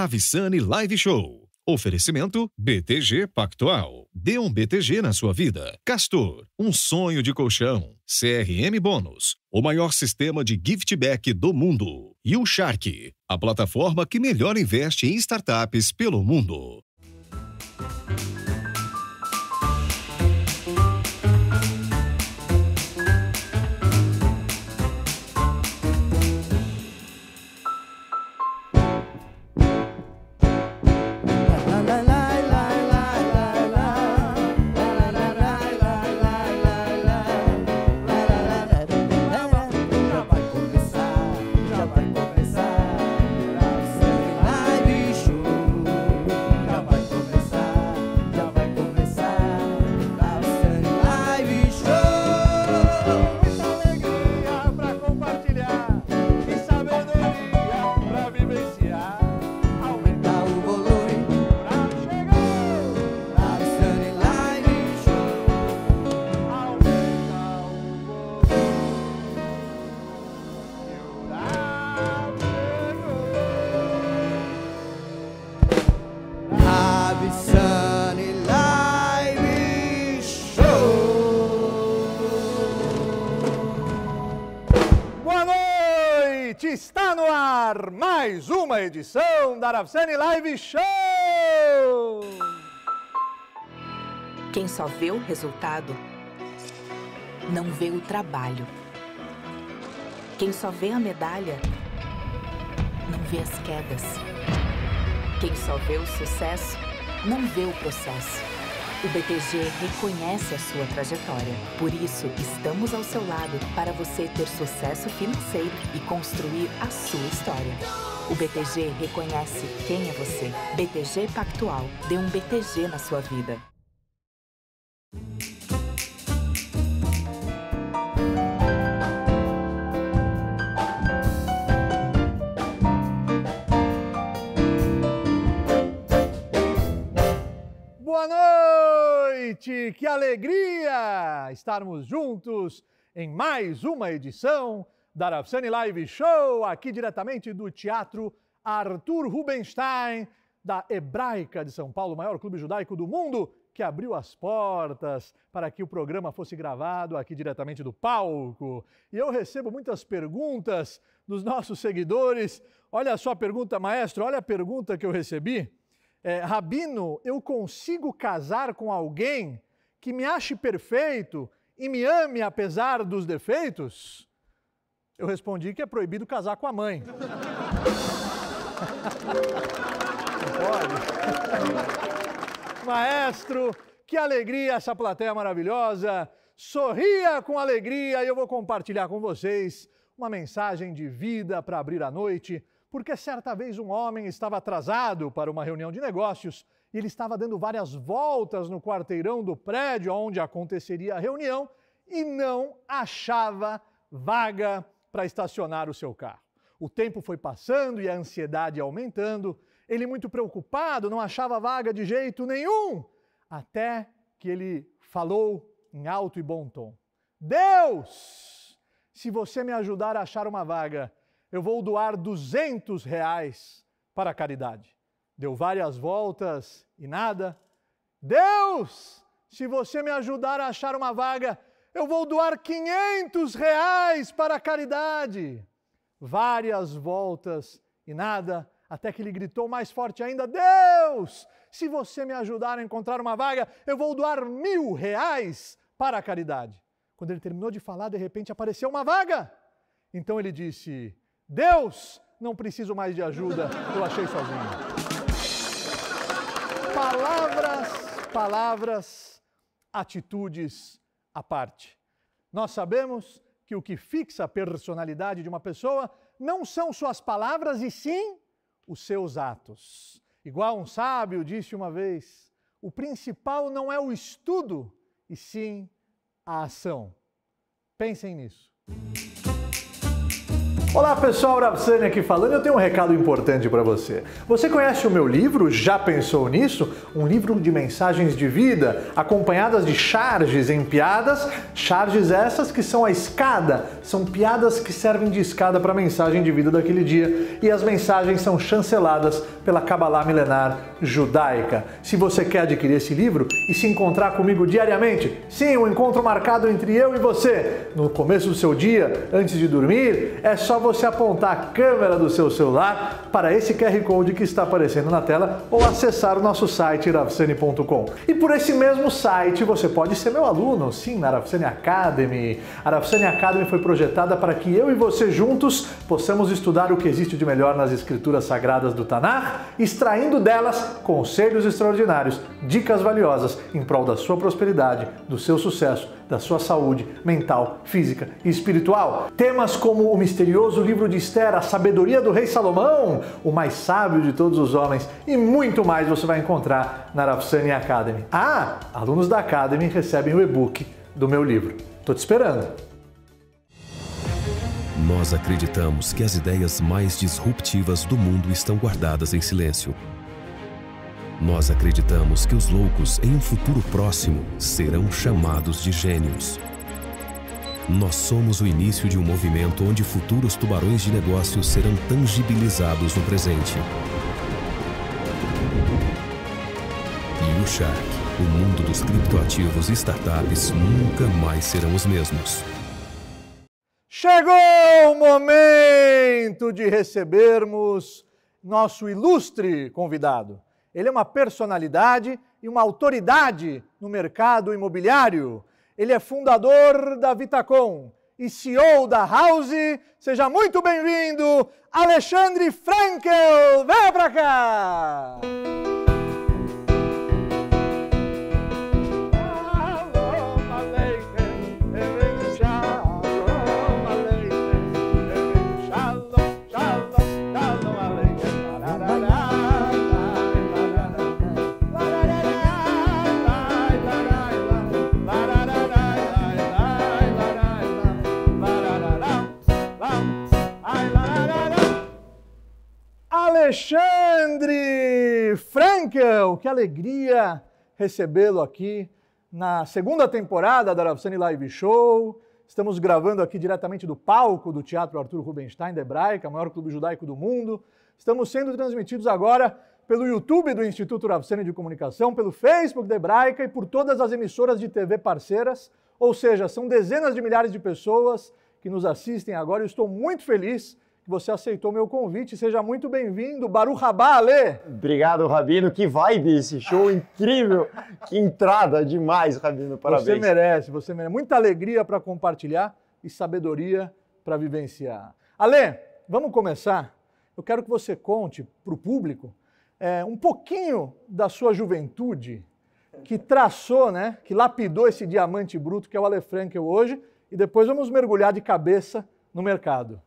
Ravissani Live Show. Oferecimento BTG Pactual. Dê um BTG na sua vida. Castor, um sonho de colchão. CRM Bônus, o maior sistema de gift back do mundo. E o Shark, a plataforma que melhor investe em startups pelo mundo. Está no ar mais uma edição da Ravissani Live Show! Quem só vê o resultado, não vê o trabalho. Quem só vê a medalha, não vê as quedas. Quem só vê o sucesso, não vê o processo. O BTG reconhece a sua trajetória. Por isso, estamos ao seu lado para você ter sucesso financeiro e construir a sua história. O BTG reconhece quem é você. BTG Pactual. Dê um BTG na sua vida. Boa noite! Que alegria estarmos juntos em mais uma edição da Ravissani Live Show, aqui diretamente do Teatro Arthur Rubinstein, da Hebraica de São Paulo, o maior clube judaico do mundo, que abriu as portas para que o programa fosse gravado aqui diretamente do palco. E eu recebo muitas perguntas dos nossos seguidores. Olha só a pergunta, maestro, olha a pergunta que eu recebi. Rabino, eu consigo casar com alguém que me ache perfeito e me ame apesar dos defeitos? Eu respondi que é proibido casar com a mãe. Não pode. Maestro, que alegria essa plateia maravilhosa. Sorria com alegria e eu vou compartilhar com vocês uma mensagem de vida para abrir a noite. Porque certa vez um homem estava atrasado para uma reunião de negócios e ele estava dando várias voltas no quarteirão do prédio onde aconteceria a reunião e não achava vaga para estacionar o seu carro. O tempo foi passando e a ansiedade aumentando. Ele, muito preocupado, não achava vaga de jeito nenhum, até que ele falou em alto e bom tom: Deus, se você me ajudar a achar uma vaga, eu vou doar R$200 para a caridade. Deu várias voltas e nada. Deus, se você me ajudar a achar uma vaga, eu vou doar R$500 para a caridade. Várias voltas e nada, até que ele gritou mais forte ainda: Deus, se você me ajudar a encontrar uma vaga, eu vou doar R$1.000 para a caridade. Quando ele terminou de falar, de repente apareceu uma vaga. Então ele disse: Deus, não preciso mais de ajuda, eu achei sozinho. Palavras, atitudes à parte. Nós sabemos que o que fixa a personalidade de uma pessoa não são suas palavras, e sim os seus atos. Igual um sábio disse uma vez: o principal não é o estudo, e sim a ação. Pensem nisso. Olá pessoal, Ravsani aqui falando. Eu tenho um recado importante para você. Você conhece o meu livro? Já pensou nisso? Um livro de mensagens de vida, acompanhadas de charges em piadas. Charges essas que são a escada, são piadas que servem de escada para a mensagem de vida daquele dia. E as mensagens são chanceladas pela Cabalá milenar judaica. Se você quer adquirir esse livro e se encontrar comigo diariamente, sim, um encontro marcado entre eu e você, no começo do seu dia, antes de dormir, é só você apontar a câmera do seu celular para esse QR Code que está aparecendo na tela ou acessar o nosso site ravsani.com. E por esse mesmo site você pode ser meu aluno, sim, na Ravsani Academy. A Ravsani Academy foi projetada para que eu e você juntos possamos estudar o que existe de melhor nas escrituras sagradas do Tanakh, extraindo delas conselhos extraordinários, dicas valiosas em prol da sua prosperidade, do seu sucesso, da sua saúde mental, física e espiritual. Temas como o misterioso livro de Esther, a sabedoria do rei Salomão, o mais sábio de todos os homens e muito mais você vai encontrar na Ravsani Academy. Ah, alunos da Academy recebem o e-book do meu livro. Tô te esperando. Nós acreditamos que as ideias mais disruptivas do mundo estão guardadas em silêncio. Nós acreditamos que os loucos, em um futuro próximo, serão chamados de gênios. Nós somos o início de um movimento onde futuros tubarões de negócios serão tangibilizados no presente. E o Shark, o mundo dos criptoativos e startups nunca mais serão os mesmos. Chegou o momento de recebermos nosso ilustre convidado. Ele é uma personalidade e uma autoridade no mercado imobiliário. Ele é fundador da Vitacom e CEO da House. Seja muito bem-vindo, Alexandre Frankel. Venha pra cá! Alexandre Frankel, que alegria recebê-lo aqui na segunda temporada da Ravsani Live Show. Estamos gravando aqui diretamente do palco do Teatro Arthur Rubinstein da Hebraica, maior clube judaico do mundo. Estamos sendo transmitidos agora pelo YouTube do Instituto Ravsani de Comunicação, pelo Facebook da Hebraica e por todas as emissoras de TV parceiras. Ou seja, são dezenas de milhares de pessoas que nos assistem agora. Eu estou muito feliz que você aceitou meu convite. Seja muito bem-vindo. Baruch Haba, Ale! Obrigado, Rabino. Que vibe esse show incrível. Que entrada demais, Rabino. Parabéns. Você merece, você merece. Muita alegria para compartilhar e sabedoria para vivenciar. Ale, vamos começar? Eu quero que você conte para o público um pouquinho da sua juventude que traçou, né, que lapidou esse diamante bruto que é o Ale Frankel hoje, e depois vamos mergulhar de cabeça no mercado.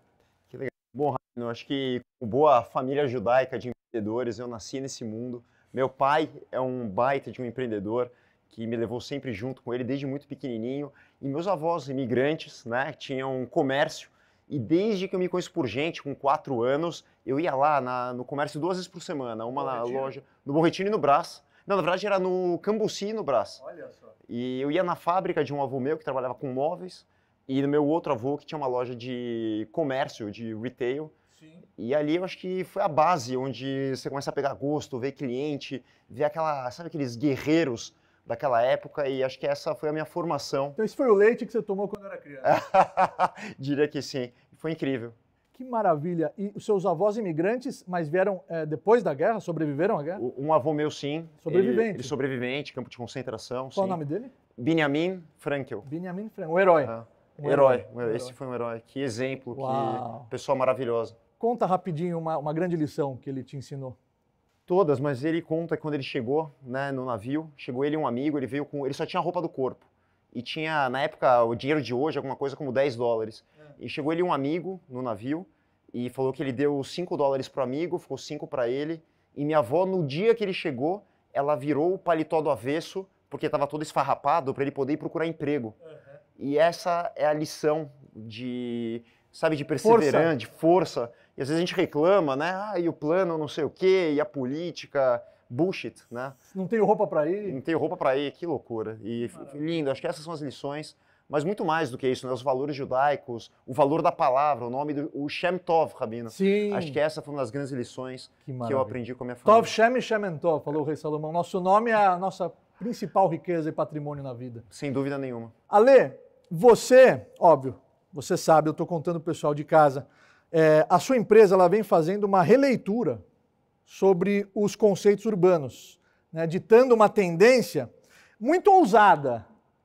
Bom, eu acho que com boa família judaica de empreendedores, eu nasci nesse mundo. Meu pai é um baita de um empreendedor que me levou sempre junto com ele desde muito pequenininho. E meus avós imigrantes, né, tinham um comércio. E desde que eu me conheço por gente, com 4 anos, eu ia lá no comércio 2 vezes por semana. Uma na loja, no Bom Retiro e no Brás. Não, na verdade era no Cambuci e no Brás. Olha só. E eu ia na fábrica de um avô meu que trabalhava com móveis. E no meu outro avô, que tinha uma loja de comércio, de retail. Sim. E ali eu acho que foi a base onde você começa a pegar gosto, ver cliente, ver aqueles guerreiros daquela época. E acho que essa foi a minha formação. Então esse foi o leite que você tomou quando era criança? Diria que sim. Foi incrível. Que maravilha. E os seus avós imigrantes, mas vieram depois da guerra? Sobreviveram à guerra? Um avô meu, sim. Sobrevivente? Ele sobrevivente, campo de concentração. Qual sim. o nome dele? Benjamin Frankel. Benjamin Frankel, o herói. Um herói. Esse foi um herói. Que exemplo, Uau. Que pessoa maravilhosa. Conta rapidinho uma grande lição que ele te ensinou. Todas, mas ele conta que quando ele chegou, né, no navio, chegou ele e um amigo, ele só tinha a roupa do corpo. E tinha, na época, o dinheiro de hoje, alguma coisa como $10. E chegou ele e um amigo no navio e falou que ele deu $5 pro amigo, ficou 5 para ele. E minha avó, no dia que ele chegou, ela virou o paletó do avesso, porque estava todo esfarrapado, para ele poder ir procurar emprego. E essa é a lição de sabe, de perseverança, de força. E às vezes a gente reclama, né? Ah, e o plano não sei o quê, e a política, bullshit, né? Não tenho roupa para ir. Não tenho roupa para ir, que loucura. E lindo, acho que essas são as lições, mas muito mais do que isso, né? Os valores judaicos, o valor da palavra, o nome do Shem Tov, Rabino. Sim. Acho que essa foi uma das grandes lições que eu aprendi com a minha Tov família. Shem e Shem Tov, falou o rei Salomão. Nosso nome é a nossa principal riqueza e patrimônio na vida. Sem dúvida nenhuma. Ale, você, óbvio, você sabe, eu estou contando para o pessoal de casa, a sua empresa ela vem fazendo uma releitura sobre os conceitos urbanos, né, ditando uma tendência muito ousada.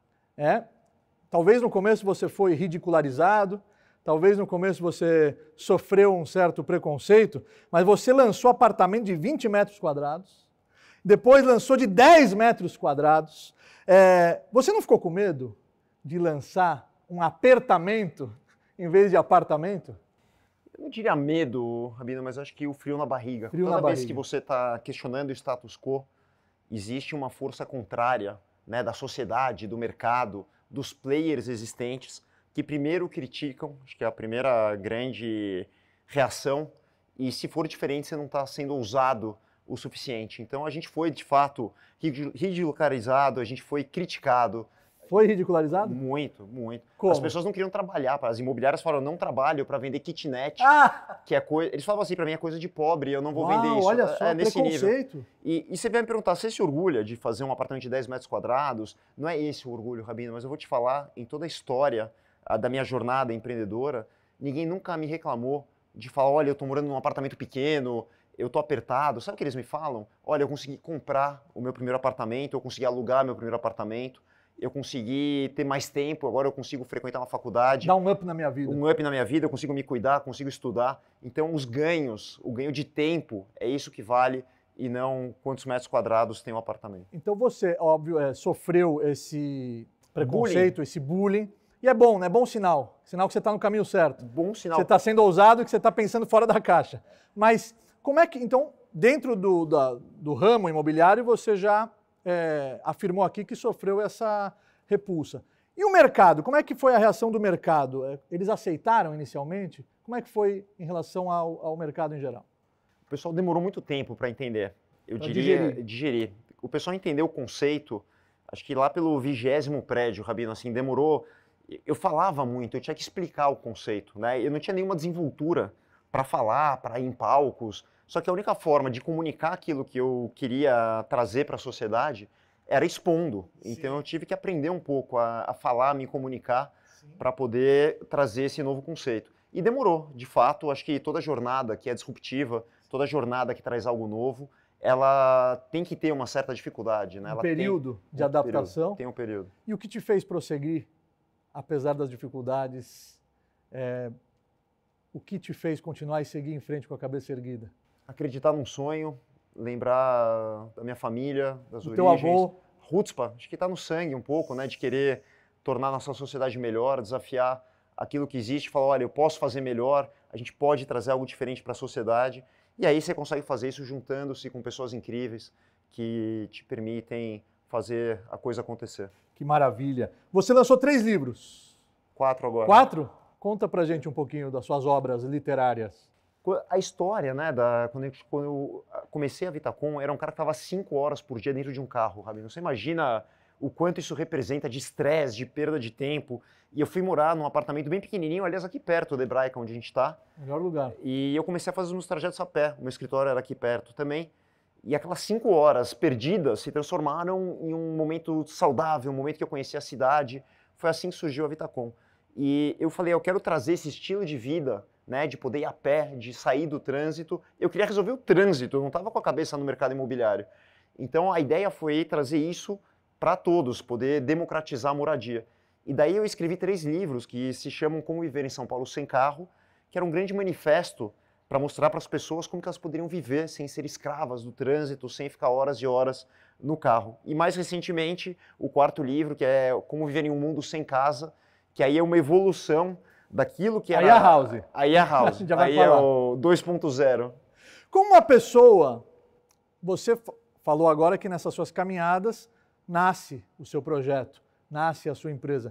Talvez no começo você foi ridicularizado, talvez no começo você sofreu um certo preconceito, mas você lançou apartamento de 20 metros quadrados, depois lançou de 10 metros quadrados. Você não ficou com medo de lançar um apertamento em vez de apartamento? Eu não diria medo, Rabino, mas acho que o frio na barriga. Frio Toda na vez barriga. que você está questionando o status quo, existe uma força contrária, né, da sociedade, do mercado, dos players existentes, que primeiro criticam, acho que é a primeira grande reação, e se for diferente, você não está sendo ousado o suficiente. Então a gente foi, de fato, ridicularizado, a gente foi criticado. Foi ridicularizado? Muito, muito. Como? As pessoas não queriam trabalhar, as imobiliárias falaram, não trabalho para vender kitnet, que é coisa... Eles falavam assim, para mim é coisa de pobre, eu não vou vender isso. Olha só, nesse preconceito. nível. E você vai me perguntar, você se orgulha de fazer um apartamento de 10 metros quadrados? Não é esse o orgulho, Rabino, mas eu vou te falar, em toda a história da minha jornada empreendedora, ninguém nunca me reclamou de falar, olha, eu estou morando num apartamento pequeno, eu estou apertado. Sabe o que eles me falam? Olha, eu consegui comprar o meu primeiro apartamento, eu consegui alugar meu primeiro apartamento, eu consegui ter mais tempo, agora eu consigo frequentar uma faculdade. Dá um up na minha vida. Um up na minha vida, eu consigo me cuidar, consigo estudar. Então os ganhos, o ganho de tempo, é isso que vale e não quantos metros quadrados tem um apartamento. Então você, óbvio, sofreu esse preconceito, esse bullying. E é bom, né? Bom sinal. Sinal que você está no caminho certo. Bom sinal. Você está sendo ousado e que você está pensando fora da caixa. Mas como é que, então, dentro do ramo imobiliário, você já afirmou aqui que sofreu essa repulsa. E o mercado? Como é que foi a reação do mercado? Eles aceitaram inicialmente? Como é que foi em relação ao mercado em geral? O pessoal demorou muito tempo para entender. Eu Pra diria digerir. O pessoal entendeu o conceito, acho que lá pelo 20º prédio, Rabino, assim, demorou. Eu falava muito, eu tinha que explicar o conceito, né? Eu não tinha nenhuma desenvoltura para falar, para ir em palcos. Só que a única forma de comunicar aquilo que eu queria trazer para a sociedade era expondo. Sim. Então eu tive que aprender um pouco a falar, a me comunicar para poder trazer esse novo conceito. E demorou, de fato, acho que toda jornada que é disruptiva, toda jornada que traz algo novo, ela tem que ter uma certa dificuldade, né? Um período de adaptação. Tem um período. E o que te fez prosseguir, apesar das dificuldades, o que te fez continuar e seguir em frente com a cabeça erguida? Acreditar num sonho, lembrar da minha família, das origens. Teu avô. Hutzpah, acho que está no sangue um pouco, né? De querer tornar a nossa sociedade melhor, desafiar aquilo que existe, falar, olha, eu posso fazer melhor, a gente pode trazer algo diferente para a sociedade. E aí você consegue fazer isso juntando-se com pessoas incríveis que te permitem fazer a coisa acontecer. Que maravilha. Você lançou 3 livros. 4 agora. 4? Conta pra gente um pouquinho das suas obras literárias. A história, né, quando eu comecei a Vitacom, era um cara que estava 5 horas por dia dentro de um carro, Rabino. Você imagina o quanto isso representa de estresse, de perda de tempo. E eu fui morar num apartamento bem pequenininho, aliás, aqui perto da Hebraica, onde a gente está. Melhor lugar. E eu comecei a fazer os meus trajetos a pé. O meu escritório era aqui perto também. E aquelas 5 horas perdidas se transformaram em um momento saudável, um momento que eu conheci a cidade. Foi assim que surgiu a Vitacom. E eu falei, eu quero trazer esse estilo de vida, né, de poder ir a pé, de sair do trânsito. Eu queria resolver o trânsito, eu não estava com a cabeça no mercado imobiliário. Então a ideia foi trazer isso para todos, poder democratizar a moradia. E daí eu escrevi 3 livros que se chamam Como Viver em São Paulo Sem Carro, que era um grande manifesto para mostrar para as pessoas como que elas poderiam viver sem ser escravas do trânsito, sem ficar horas e horas no carro. E mais recentemente, o 4º livro, que é Como Viver em um Mundo Sem Casa, que aí é uma evolução daquilo que era... Aí é a House. Aí é a House. Já vai aí falar. é o 2.0. Como uma pessoa, você falou agora que nessas suas caminhadas nasce o seu projeto, nasce a sua empresa.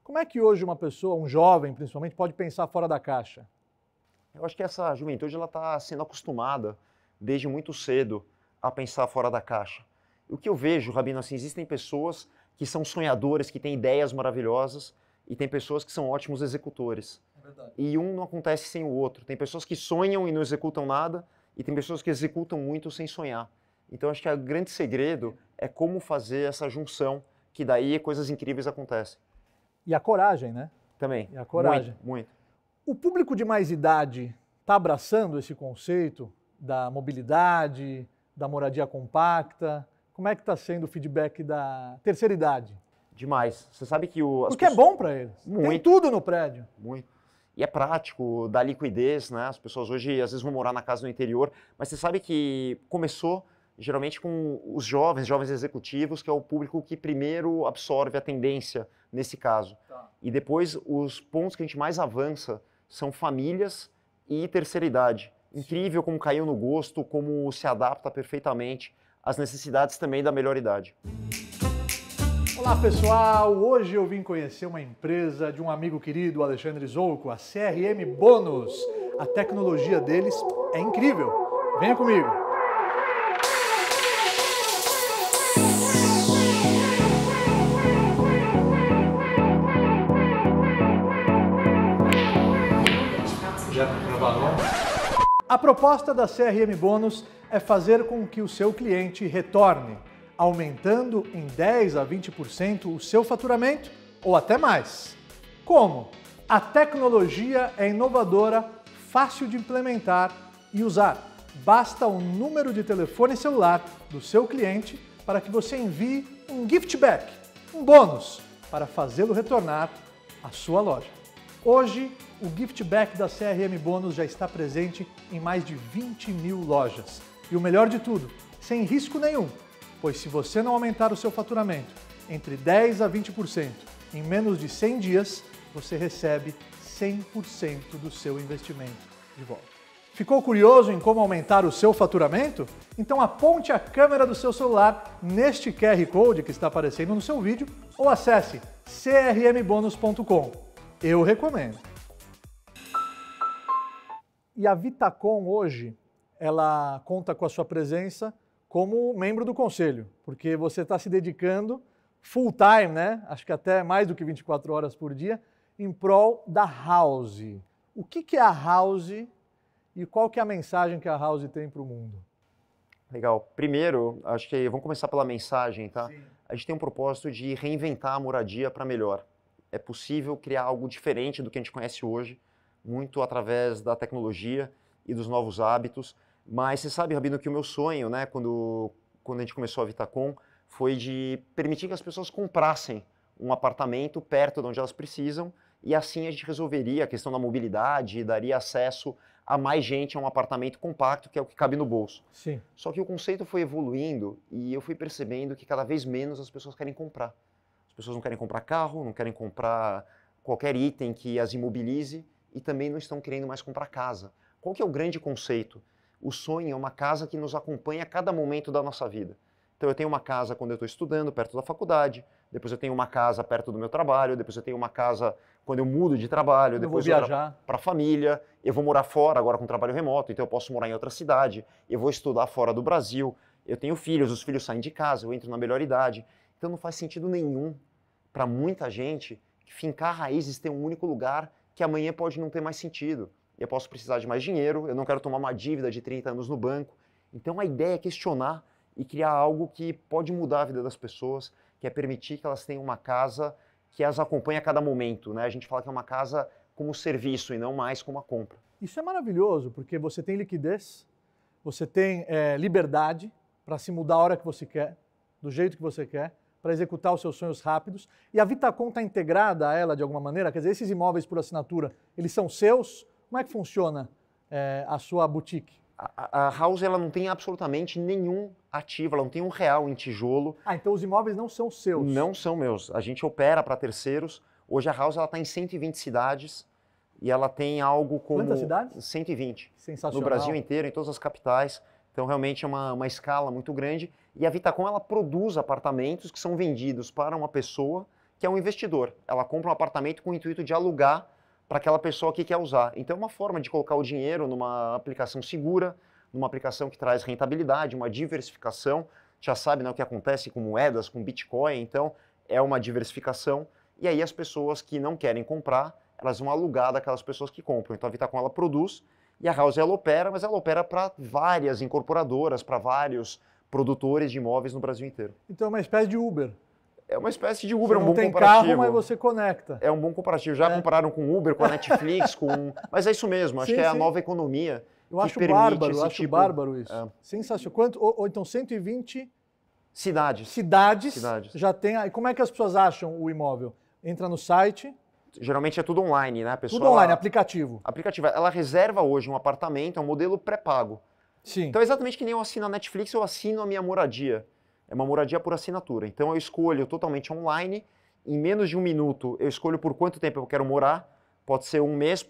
Como é que hoje uma pessoa, um jovem principalmente, pode pensar fora da caixa? Eu acho que essa juventude está sendo acostumada desde muito cedo a pensar fora da caixa. O que eu vejo, Rabino, assim, existem pessoas que são sonhadores, que têm ideias maravilhosas, e tem pessoas que são ótimos executores. É verdade. E um não acontece sem o outro. Tem pessoas que sonham e não executam nada, e tem pessoas que executam muito sem sonhar. Então acho que o grande segredo é como fazer essa junção, que daí coisas incríveis acontecem. E a coragem, né? Também. E a coragem. Muito, muito. O público de mais idade está abraçando esse conceito da mobilidade, da moradia compacta? Como é que está sendo o feedback da terceira idade? Demais. Você sabe que Porque é bom para eles. Muito. Tem tudo no prédio. Muito. E é prático, dá liquidez, né? As pessoas hoje às vezes vão morar na casa no interior, mas você sabe que começou geralmente com os jovens executivos, que é o público que primeiro absorve a tendência nesse caso. Tá. E depois os pontos que a gente mais avança são famílias e terceira idade. Incrível como caiu no gosto, como se adapta perfeitamente às necessidades também da melhor idade. Olá pessoal, hoje eu vim conhecer uma empresa de um amigo querido, Alexandre Zolko, a CRM Bônus. A tecnologia deles é incrível. Venha comigo. A proposta da CRM Bônus é fazer com que o seu cliente retorne, aumentando em 10 a 20% o seu faturamento ou até mais. Como? A tecnologia é inovadora, fácil de implementar e usar. Basta o número de telefone celular do seu cliente para que você envie um gift back, um bônus, para fazê-lo retornar à sua loja. Hoje, o gift back da CRM Bônus já está presente em mais de 20 mil lojas. E o melhor de tudo, sem risco nenhum, pois se você não aumentar o seu faturamento entre 10 a 20% em menos de 100 dias, você recebe 100% do seu investimento de volta. Ficou curioso em como aumentar o seu faturamento? Então aponte a câmera do seu celular neste QR Code que está aparecendo no seu vídeo ou acesse crmbonus.com. Eu recomendo. E a Vitacom hoje, ela conta com a sua presença como membro do conselho, porque você está se dedicando full time, né? Acho que até mais do que 24 horas por dia, em prol da House. O que é a House e qual que é a mensagem que a House tem para o mundo? Legal. Primeiro, acho que vamos começar pela mensagem, tá? Sim. A gente tem um propósito de reinventar a moradia para melhor. É possível criar algo diferente do que a gente conhece hoje, muito através da tecnologia e dos novos hábitos. Mas você sabe, Rabino, que o meu sonho, né, quando a gente começou a Vitacom, foi de permitir que as pessoas comprassem um apartamento perto de onde elas precisam e assim a gente resolveria a questão da mobilidade e daria acesso a mais gente a um apartamento compacto, que é o que cabe no bolso. Sim. Só que o conceito foi evoluindo e eu fui percebendo que cada vez menos as pessoas querem comprar. As pessoas não querem comprar carro, não querem comprar qualquer item que as imobilize e também não estão querendo mais comprar casa. Qual que é o grande conceito? O sonho é uma casa que nos acompanha a cada momento da nossa vida. Então eu tenho uma casa quando eu estou estudando, perto da faculdade, depois eu tenho uma casa perto do meu trabalho, depois eu tenho uma casa quando eu mudo de trabalho, depois eu vou viajar para a família, eu vou morar fora agora com trabalho remoto, então eu posso morar em outra cidade, eu vou estudar fora do Brasil, eu tenho filhos, os filhos saem de casa, eu entro na melhor idade. Então não faz sentido nenhum para muita gente fincar raízes, ter um único lugar que amanhã pode não ter mais sentido. Eu posso precisar de mais dinheiro, eu não quero tomar uma dívida de 30 anos no banco. Então a ideia é questionar e criar algo que pode mudar a vida das pessoas, que é permitir que elas tenham uma casa que as acompanhe a cada momento, né? A gente fala que é uma casa como serviço e não mais como uma compra. Isso é maravilhoso, porque você tem liquidez, você tem liberdade para se mudar a hora que você quer, do jeito que você quer, para executar os seus sonhos rápidos. E a Vitacom está integrada a ela de alguma maneira? Quer dizer, esses imóveis por assinatura, eles são seus? Como é que funciona a sua boutique? A House ela não tem absolutamente nenhum ativo, ela não tem R$1 em tijolo. Ah, então os imóveis não são seus? Não são meus. A gente opera para terceiros. Hoje a House está em 120 cidades e ela tem algo como... Quantas cidades? 120. Sensacional. No Brasil inteiro, em todas as capitais. Então realmente é uma escala muito grande. E a Vitacom ela produz apartamentos que são vendidos para uma pessoa que é um investidor. Ela compra um apartamento com o intuito de alugar para aquela pessoa que quer usar. Então é uma forma de colocar o dinheiro numa aplicação segura, numa aplicação que traz rentabilidade, uma diversificação. Já sabe, né, o que acontece com moedas, com Bitcoin, então é uma diversificação. E aí as pessoas que não querem comprar, elas vão alugar daquelas pessoas que compram. Então a Vitacom ela produz e a House ela opera, mas ela opera para várias incorporadoras, para vários produtores de imóveis no Brasil inteiro. Então é uma espécie de Uber. É uma espécie de Uber, Você um bom não comparativo. tem carro, mas você conecta. É um bom comparativo. Já compararam com Uber, com a Netflix, com... Mas é isso mesmo, acho Sim, que é a sim. nova economia Eu que acho permite bárbaro, esse eu acho tipo... bárbaro isso. É. Sensacional. Quanto? Ou então 120 Cidades. cidades já tem. E como é que as pessoas acham o imóvel? Entra no site. Geralmente é tudo online, né? A pessoa, Tudo online, aplicativo. Aplicativo. Ela reserva hoje um apartamento, é um modelo pré-pago. Sim. Então é exatamente que nem eu assino a Netflix, eu assino a minha moradia. É uma moradia por assinatura. Então eu escolho totalmente online, em menos de 1 minuto eu escolho por quanto tempo eu quero morar. Pode ser 1 mês,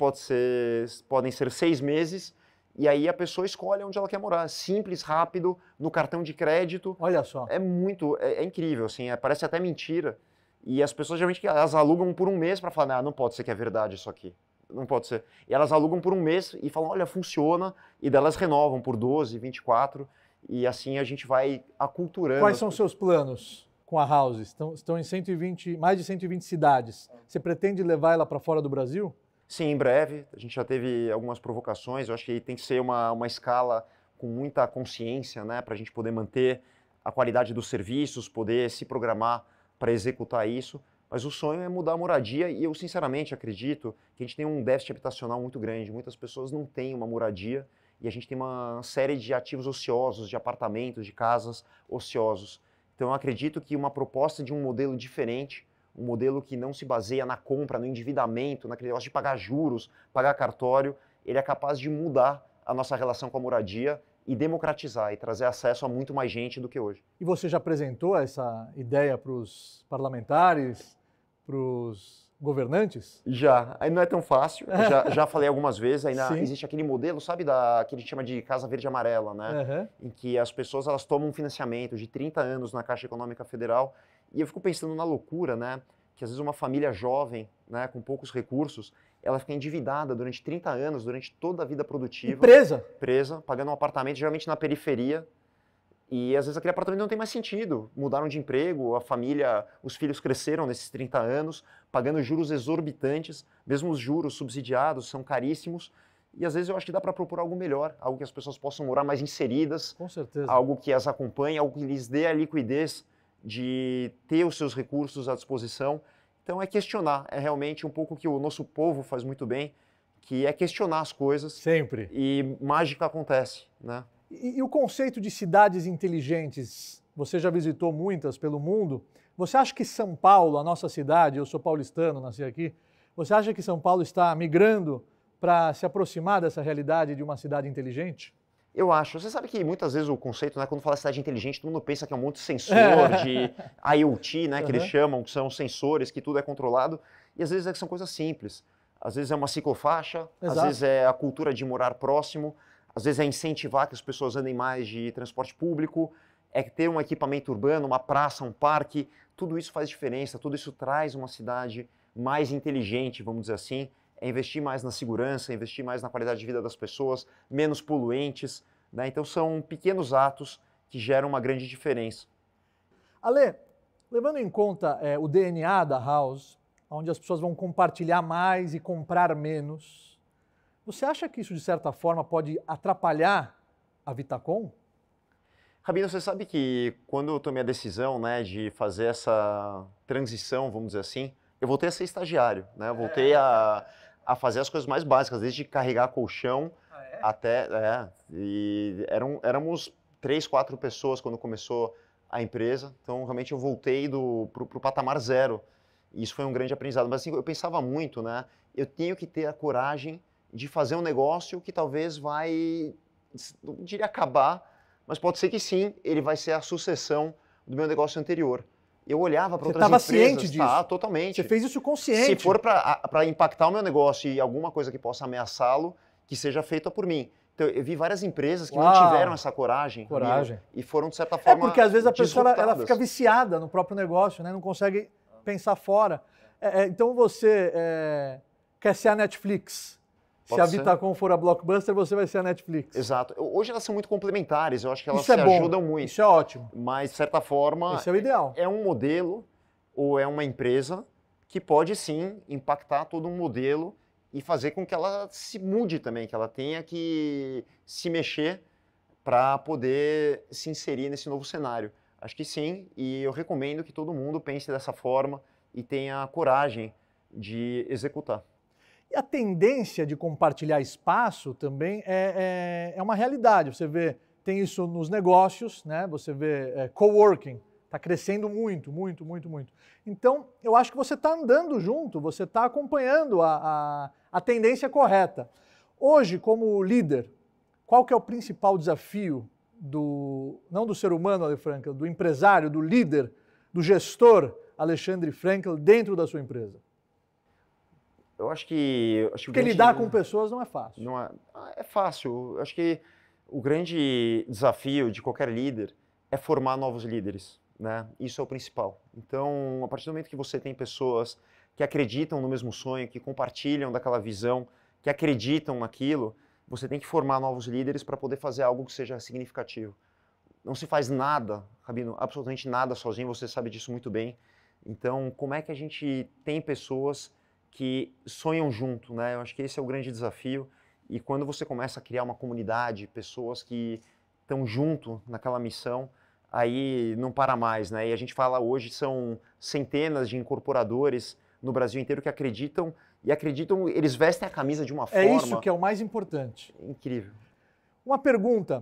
podem ser 6 meses. E aí a pessoa escolhe onde ela quer morar. Simples, rápido, no cartão de crédito. Olha só. É incrível, assim, parece até mentira. E as pessoas geralmente elas alugam por 1 mês para falar, não pode ser que é verdade isso aqui. Não pode ser. E elas alugam por 1 mês e falam, olha, funciona. E delas renovam por 12, 24. E assim a gente vai aculturando. Quais são os seus planos com a House? Estão em mais de 120 cidades. Você pretende levar ela para fora do Brasil? Sim, em breve. A gente já teve algumas provocações. Eu acho que tem que ser uma escala com muita consciência, né? Para a gente poder manter a qualidade dos serviços, poder se programar para executar isso. Mas o sonho é mudar a moradia e eu sinceramente acredito que a gente tem um déficit habitacional muito grande. Muitas pessoas não têm uma moradia e a gente tem uma série de ativos ociosos, de apartamentos, de casas ociosos. Então eu acredito que uma proposta de um modelo diferente, um modelo que não se baseia na compra, no endividamento, naquele negócio de pagar juros, pagar cartório, ele é capaz de mudar a nossa relação com a moradia e democratizar e trazer acesso a muito mais gente do que hoje. E você já apresentou essa ideia para os parlamentares, para os governantes? Já. Aí não é tão fácil. Já falei algumas vezes. Ainda Sim. existe aquele modelo, sabe, que a gente chama de Casa Verde e Amarela, né? Uhum. Em que as pessoas elas tomam um financiamento de 30 anos na Caixa Econômica Federal. E eu fico pensando na loucura, né? Que às vezes uma família jovem, né, com poucos recursos, ela fica endividada durante 30 anos, durante toda a vida produtiva. E presa. Presa, pagando um apartamento, geralmente na periferia. E às vezes aquele apartamento não tem mais sentido. Mudaram de emprego, a família, os filhos cresceram nesses 30 anos, pagando juros exorbitantes, mesmo os juros subsidiados são caríssimos. E às vezes eu acho que dá para propor algo melhor, algo que as pessoas possam morar mais inseridas, Com certeza. algo que as acompanhe, algo que lhes dê a liquidez de ter os seus recursos à disposição. Então é questionar, é realmente um pouco que o nosso povo faz muito bem, que é questionar as coisas. Sempre. E mágica acontece, né? E o conceito de cidades inteligentes, você já visitou muitas pelo mundo. Você acha que São Paulo, a nossa cidade, eu sou paulistano, nasci aqui, você acha que São Paulo está migrando para se aproximar dessa realidade de uma cidade inteligente? Eu acho. Você sabe que muitas vezes o conceito, né, quando fala cidade inteligente, todo mundo pensa que é um monte de sensor, de IoT, né, que eles chamam, que são sensores, que tudo é controlado. E às vezes são coisas simples. Às vezes é uma ciclofaixa, Exato. Às vezes é a cultura de morar próximo, às vezes é incentivar que as pessoas andem mais de transporte público, é ter um equipamento urbano, uma praça, um parque. Tudo isso faz diferença, tudo isso traz uma cidade mais inteligente, vamos dizer assim. É investir mais na segurança, investir mais na qualidade de vida das pessoas, menos poluentes, né? Então são pequenos atos que geram uma grande diferença. Ale, levando em conta o DNA da House, onde as pessoas vão compartilhar mais e comprar menos, você acha que isso, de certa forma, pode atrapalhar a Vitacom? Rabino, você sabe que quando eu tomei a decisão, né, de fazer essa transição, vamos dizer assim, eu voltei a ser estagiário, né? Eu voltei a fazer as coisas mais básicas, desde carregar colchão até... e éramos 3, 4 pessoas quando começou a empresa, então realmente eu voltei pro patamar zero. E isso foi um grande aprendizado. Mas assim, eu pensava muito, né? Eu tenho que ter a coragem de fazer um negócio que talvez vai, não diria acabar, mas pode ser que sim, ele vai ser a sucessão do meu negócio anterior. Eu olhava para outras empresas... Você estava ciente disso? Tá, totalmente. Você fez isso consciente? Se for para impactar o meu negócio e alguma coisa que possa ameaçá-lo, que seja feita por mim. Então, eu vi várias empresas que não tiveram essa coragem. E foram, de certa forma, porque às vezes a pessoa ela disruptadas. fica viciada no próprio negócio, né? Não consegue pensar fora. Então você quer ser a Netflix. Se a Vitacom for a Blockbuster, você vai ser a Netflix. Exato. Hoje elas são muito complementares, eu acho que elas Isso se ajudam muito. Isso é ótimo. Mas, de certa forma, esse é o ideal. É um modelo ou é uma empresa que pode sim impactar todo um modelo e fazer com que ela se mude também, que ela tenha que se mexer para poder se inserir nesse novo cenário. Acho que sim, e eu recomendo que todo mundo pense dessa forma e tenha coragem de executar. E a tendência de compartilhar espaço também é uma realidade. Você vê, tem isso nos negócios, né? Você vê coworking, está crescendo muito, muito, muito, muito. Então, eu acho que você está andando junto, você está acompanhando a tendência correta. Hoje, como líder, qual que é o principal desafio não do ser humano, Ale Frankel, do empresário, do líder, do gestor Alexandre Frankel dentro da sua empresa? Eu acho que porque lidar com pessoas não é fácil. Não é fácil. Eu acho que o grande desafio de qualquer líder é formar novos líderes, né? Isso é o principal. Então, a partir do momento que você tem pessoas que acreditam no mesmo sonho, que compartilham daquela visão, que acreditam naquilo, você tem que formar novos líderes para poder fazer algo que seja significativo. Não se faz nada, Rabino, absolutamente nada sozinho, você sabe disso muito bem. Então, como é que a gente tem pessoas que sonham junto, né? Eu acho que esse é o grande desafio. E quando você começa a criar uma comunidade, pessoas que estão junto naquela missão, aí não para mais, né? E a gente fala hoje, são centenas de incorporadores no Brasil inteiro que acreditam, eles vestem a camisa de uma forma... É isso que é o mais importante. Incrível. Uma pergunta,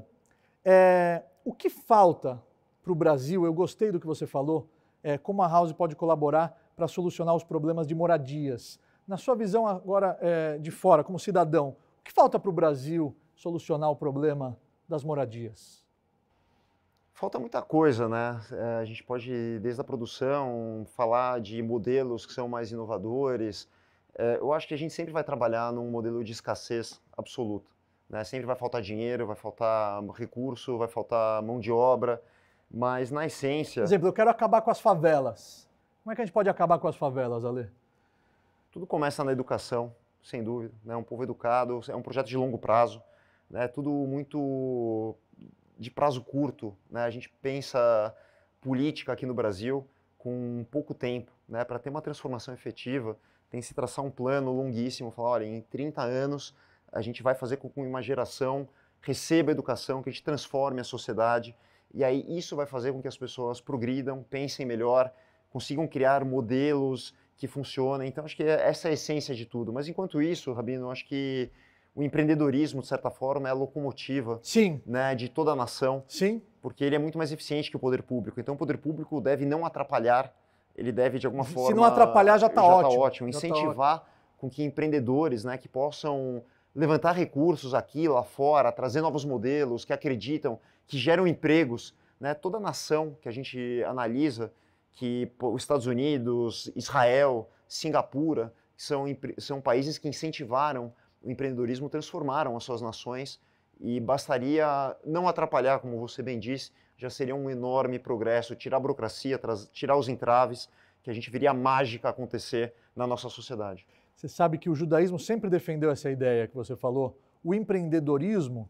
o que falta para o Brasil, eu gostei do que você falou, como a House pode colaborar para solucionar os problemas de moradias. Na sua visão agora de fora, como cidadão, o que falta para o Brasil solucionar o problema das moradias? Falta muita coisa, né? A gente pode, desde a produção, falar de modelos que são mais inovadores. Eu acho que a gente sempre vai trabalhar num modelo de escassez absoluta, né? Sempre vai faltar dinheiro, vai faltar recurso, vai faltar mão de obra, mas na essência... Por exemplo, eu quero acabar com as favelas. Como é que a gente pode acabar com as favelas, Ale? Tudo começa na educação, sem dúvida, né? Um povo educado, é um projeto de longo prazo, né? Tudo muito de prazo curto, né? A gente pensa política aqui no Brasil com pouco tempo, né? Para ter uma transformação efetiva, tem que se traçar um plano longuíssimo, falar, olha, em 30 anos a gente vai fazer com que uma geração receba educação, que a gente transforme a sociedade, e aí isso vai fazer com que as pessoas progridam, pensem melhor, consigam criar modelos que funcionem. Então, acho que essa é a essência de tudo. Mas, enquanto isso, Rabino, acho que o empreendedorismo, de certa forma, é a locomotiva, sim, né, de toda a nação, sim, porque ele é muito mais eficiente que o poder público. Então, o poder público deve não atrapalhar, ele deve, de alguma forma... Se não atrapalhar, já está ótimo. Incentivar com que empreendedores, né, que possam levantar recursos aqui, lá fora, trazer novos modelos, que acreditam, que geram empregos, né? Toda a nação que a gente analisa, que os Estados Unidos, Israel, Singapura, são países que incentivaram o empreendedorismo, transformaram as suas nações, e bastaria não atrapalhar, como você bem disse, já seria um enorme progresso, tirar a burocracia, tirar os entraves, que a gente veria a mágica acontecer na nossa sociedade. Você sabe que o judaísmo sempre defendeu essa ideia que você falou. O empreendedorismo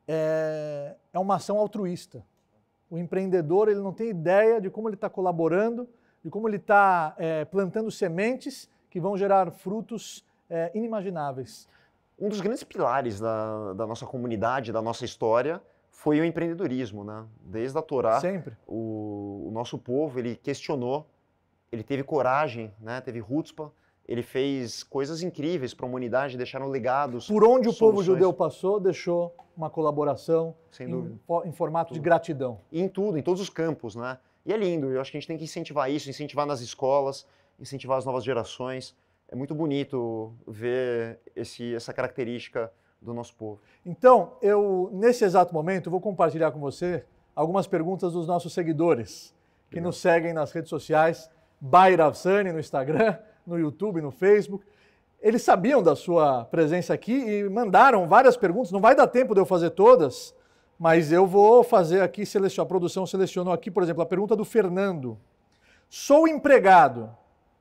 é uma ação altruísta. O empreendedor, ele não tem ideia de como ele está colaborando, de como ele está plantando sementes que vão gerar frutos inimagináveis. Um dos grandes pilares da nossa comunidade, da nossa história, foi o empreendedorismo, né? Desde a Torá, sempre. O nosso povo, ele questionou, ele teve coragem, né? Teve chutzpah, ele fez coisas incríveis para a humanidade, deixaram legados. Por onde o povo judeu passou, deixou uma colaboração em formato de gratidão. E em tudo, em todos os campos, né? E é lindo, eu acho que a gente tem que incentivar isso, incentivar nas escolas, incentivar as novas gerações. É muito bonito ver essa característica do nosso povo. Então, nesse exato momento, vou compartilhar com você algumas perguntas dos nossos seguidores, que nos seguem nas redes sociais, Bayer Avsani no Instagram, no YouTube, no Facebook. Eles sabiam da sua presença aqui e mandaram várias perguntas. Não vai dar tempo de eu fazer todas, mas eu vou fazer aqui, a produção selecionou aqui, por exemplo, a pergunta do Fernando. Sou empregado,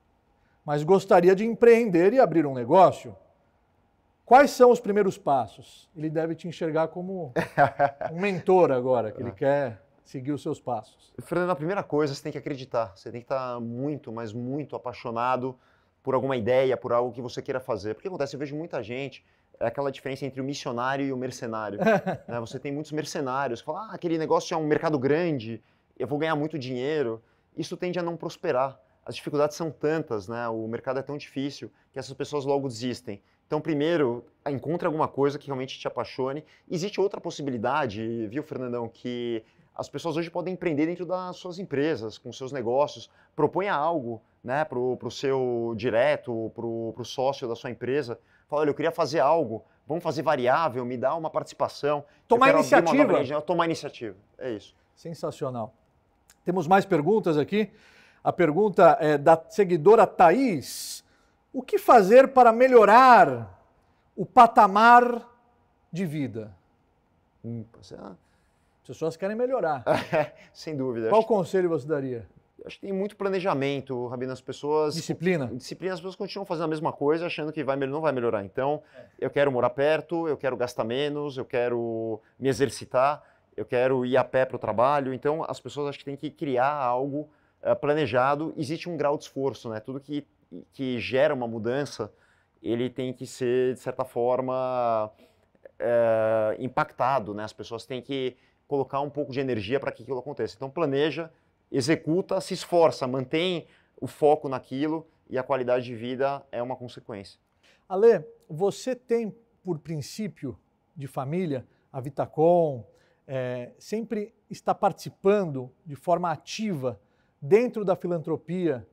mas gostaria de empreender e abrir um negócio. Quais são os primeiros passos? Ele deve te enxergar como um mentor agora, que ele quer seguir os seus passos. Fernando, a primeira coisa, você tem que acreditar. Você tem que estar muito, mas muito apaixonado por alguma ideia, por algo que você queira fazer. Porque acontece, eu vejo muita gente, é aquela diferença entre o missionário e o mercenário. Né? Você tem muitos mercenários que falam, aquele negócio é um mercado grande, eu vou ganhar muito dinheiro. Isso tende a não prosperar. As dificuldades são tantas, né? O mercado é tão difícil que essas pessoas logo desistem. Então, primeiro, encontre alguma coisa que realmente te apaixone. Existe outra possibilidade, viu, Fernandão, que as pessoas hoje podem empreender dentro das suas empresas, com seus negócios. Proponha algo, né, para o seu direto, para o sócio da sua empresa. Fala, olha, eu queria fazer algo, vamos fazer variável, me dá uma participação. Tomar iniciativa. Tomar iniciativa, é isso. Sensacional. Temos mais perguntas aqui. A pergunta é da seguidora Thaís. O que fazer para melhorar o patamar de vida? As pessoas querem melhorar. Sem dúvida. Qual conselho você daria? Acho que tem muito planejamento, Rabino. As pessoas... Disciplina? Disciplina, as pessoas continuam fazendo a mesma coisa, achando que não vai melhorar. Então, eu quero morar perto, eu quero gastar menos, eu quero me exercitar, eu quero ir a pé para o trabalho. Então, as pessoas acho que têm que criar algo planejado. Existe um grau de esforço, né? Tudo que gera uma mudança, ele tem que ser, de certa forma, impactado, né? As pessoas têm que colocar um pouco de energia para que aquilo aconteça. Então, planeja, executa, se esforça, mantém o foco naquilo e a qualidade de vida é uma consequência. Ale, você tem por princípio de família, a Vitacom, sempre está participando de forma ativa dentro da filantropia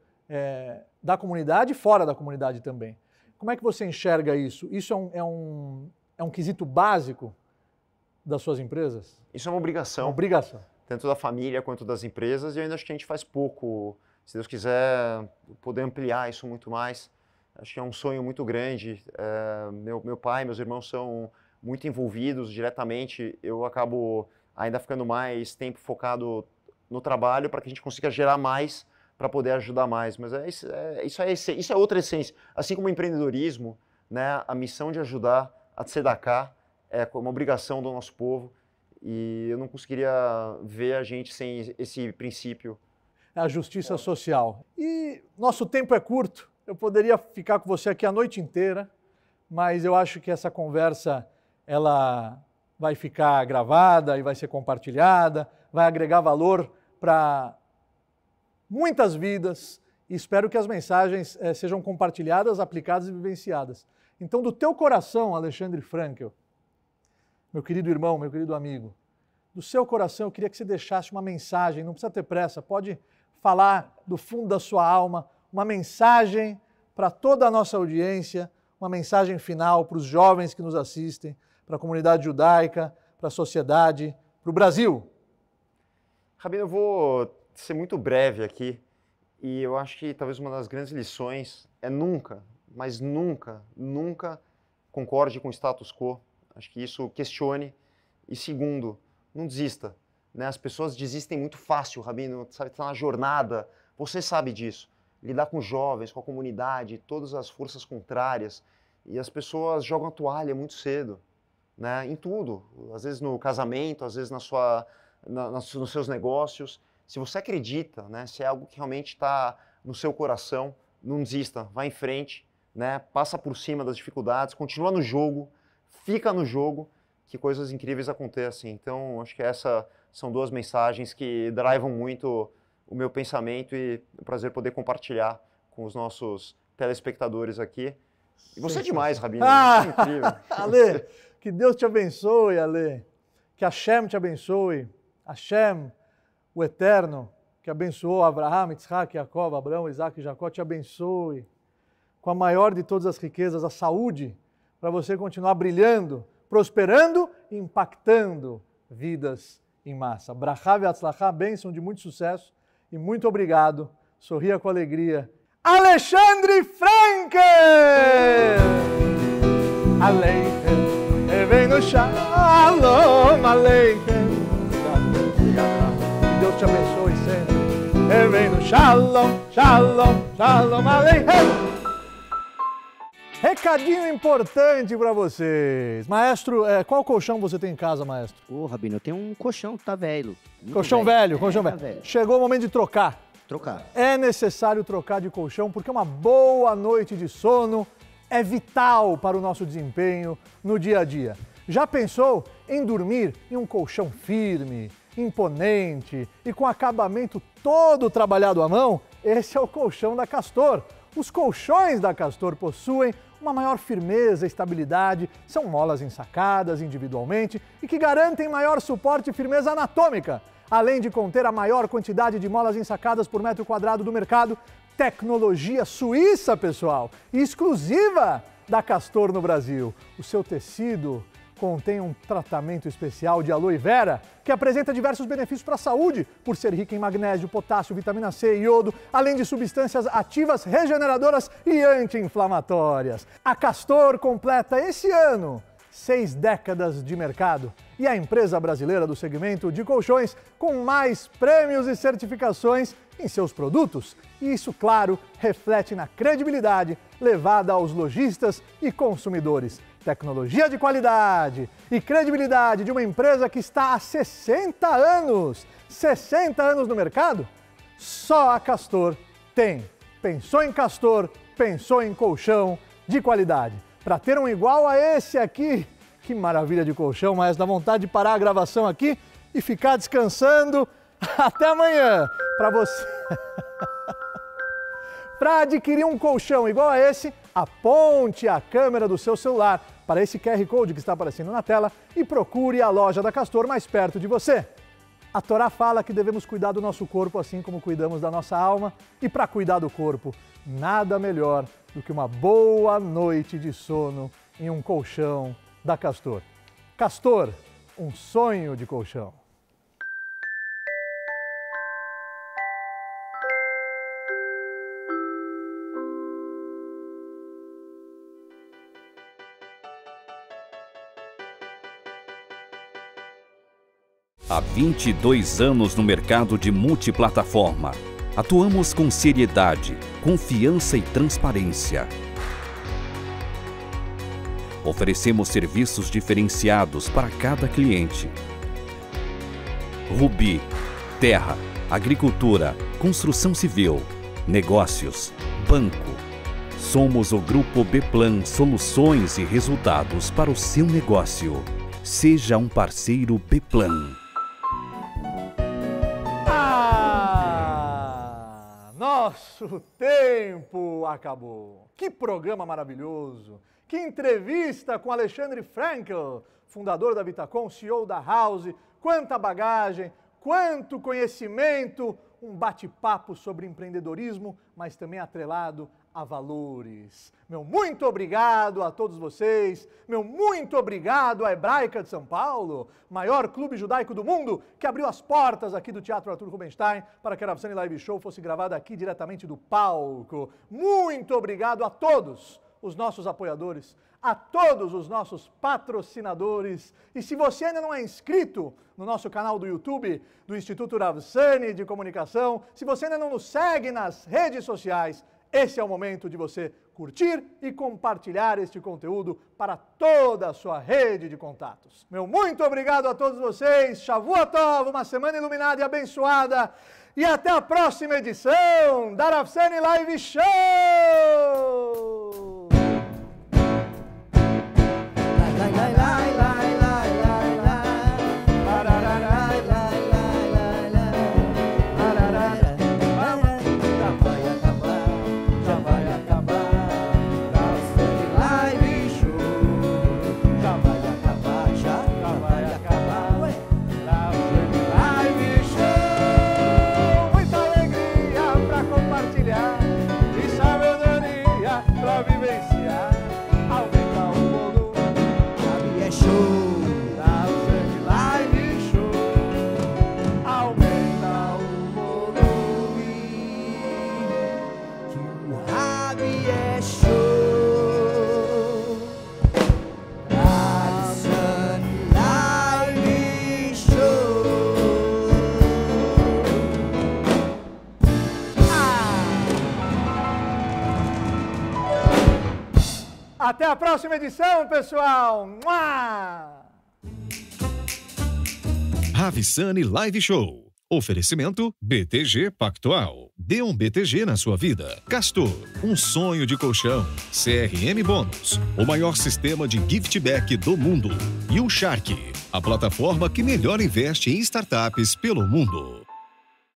da comunidade e fora da comunidade também. Como é que você enxerga isso? Isso é um quesito básico das suas empresas? Isso é uma obrigação. Uma obrigação. Tanto da família quanto das empresas, e eu ainda acho que a gente faz pouco. Se Deus quiser poder ampliar isso muito mais, acho que é um sonho muito grande. Meu pai e meus irmãos são muito envolvidos diretamente. Eu acabo ainda ficando mais tempo focado no trabalho para que a gente consiga gerar mais para poder ajudar mais. Mas isso é outra essência. Assim como o empreendedorismo, né, a missão de ajudar, a tzedakah, é uma obrigação do nosso povo. E eu não conseguiria ver a gente sem esse princípio. A justiça social. E nosso tempo é curto. Eu poderia ficar com você aqui a noite inteira, mas eu acho que essa conversa ela vai ficar gravada e vai ser compartilhada, vai agregar valor para muitas vidas e espero que as mensagens sejam compartilhadas, aplicadas e vivenciadas. Então, do teu coração, Alexandre Frankel, meu querido irmão, meu querido amigo, do seu coração eu queria que você deixasse uma mensagem, não precisa ter pressa, pode falar do fundo da sua alma, uma mensagem para toda a nossa audiência, uma mensagem final para os jovens que nos assistem, para a comunidade judaica, para a sociedade, para o Brasil. Rabino, eu vou ser muito breve aqui e eu acho que talvez uma das grandes lições é nunca, mas nunca, nunca concorde com o status quo. Acho que isso questione. E segundo, não desista. Né? As pessoas desistem muito fácil, Rabino, sabe, está na jornada, você sabe disso. Lidar com jovens, com a comunidade, todas as forças contrárias. E as pessoas jogam a toalha muito cedo, né? Em tudo. Às vezes no casamento, às vezes nos seus negócios. Se você acredita, né, se é algo que realmente está no seu coração, não desista, vá em frente, né, passa por cima das dificuldades, continua no jogo, fica no jogo, que coisas incríveis acontecem. Então, acho que essas são duas mensagens que drivam muito o meu pensamento e é um prazer poder compartilhar com os nossos telespectadores aqui. E você é demais, Rabino. É incrível. Ale, que Deus te abençoe, Ale. Que Hashem te abençoe. Hashem, o Eterno, que abençoou Abraham, Yitzhak, Jacob, Abraão, Isaac e Jacó, te abençoe com a maior de todas as riquezas, a saúde, para você continuar brilhando, prosperando e impactando vidas em massa. Brachá ve'atzlachá, bênção de muito sucesso e muito obrigado. Sorria com alegria. Alexandre Frankel! Aleichem, Eveinu Shalom, Aleichem. Obrigado. Que Deus te abençoe sempre. e vem no Shalom, Shalom, Shalom Aleichem. Recadinho importante para vocês. Maestro, qual colchão você tem em casa, maestro? Ô, Rabino, eu tenho um colchão que tá velho. Colchão velho. Tá velho. Chegou o momento de trocar. Trocar. É necessário trocar de colchão porque uma boa noite de sono é vital para o nosso desempenho no dia a dia. Já pensou em dormir em um colchão firme, imponente e com acabamento todo trabalhado à mão? Esse é o colchão da Castor. Os colchões da Castor possuem uma maior firmeza e estabilidade, são molas ensacadas individualmente e que garantem maior suporte e firmeza anatômica, além de conter a maior quantidade de molas ensacadas por metro quadrado do mercado. Tecnologia suíça, pessoal, e exclusiva da Castor no Brasil. O seu tecido contém um tratamento especial de aloe vera que apresenta diversos benefícios para a saúde, por ser rico em magnésio, potássio, vitamina C e iodo, além de substâncias ativas regeneradoras e anti-inflamatórias. A Castor completa esse ano 6 décadas de mercado e a empresa brasileira do segmento de colchões com mais prêmios e certificações em seus produtos. E isso, claro, reflete na credibilidade levada aos lojistas e consumidores. Tecnologia de qualidade e credibilidade de uma empresa que está há 60 anos no mercado, só a Castor tem. Pensou em Castor, pensou em colchão de qualidade. Para ter um igual a esse aqui, que maravilha de colchão, mas dá vontade de parar a gravação aqui e ficar descansando. Até amanhã! Para você... Para adquirir um colchão igual a esse, aponte a câmera do seu celular para esse QR Code que está aparecendo na tela e procure a loja da Castor mais perto de você. A Torá fala que devemos cuidar do nosso corpo assim como cuidamos da nossa alma, e para cuidar do corpo, nada melhor do que uma boa noite de sono em um colchão da Castor. Castor, um sonho de colchão. Há 22 anos no mercado de multiplataforma. Atuamos com seriedade, confiança e transparência. Oferecemos serviços diferenciados para cada cliente. Rubi, terra, agricultura, construção civil, negócios, banco. Somos o Grupo Beplan, soluções e resultados para o seu negócio. Seja um parceiro Beplan. Nosso tempo acabou. Que programa maravilhoso! Que entrevista com Alexandre Frankel, fundador da Vitacom, CEO da House. Quanta bagagem, quanto conhecimento, um bate-papo sobre empreendedorismo, mas também atrelado a valores. Meu muito obrigado a todos vocês, meu muito obrigado à Hebraica de São Paulo, maior clube judaico do mundo, que abriu as portas aqui do Teatro Arthur Rubinstein para que a Rav Sani Live Show fosse gravada aqui diretamente do palco. Muito obrigado a todos os nossos apoiadores, a todos os nossos patrocinadores. E se você ainda não é inscrito no nosso canal do YouTube, do Instituto Rav Sani de Comunicação, se você ainda não nos segue nas redes sociais, esse é o momento de você curtir e compartilhar este conteúdo para toda a sua rede de contatos. Meu muito obrigado a todos vocês. Shavua Tov, uma semana iluminada e abençoada. E até a próxima edição da Rav Sani Live Show! E sabedoria. Até a próxima edição, pessoal! Mua! Ravissani Live Show. Oferecimento BTG Pactual. Dê um BTG na sua vida. Castor, um sonho de colchão. CRM Bônus, o maior sistema de gift back do mundo. E o Shark, a plataforma que melhor investe em startups pelo mundo.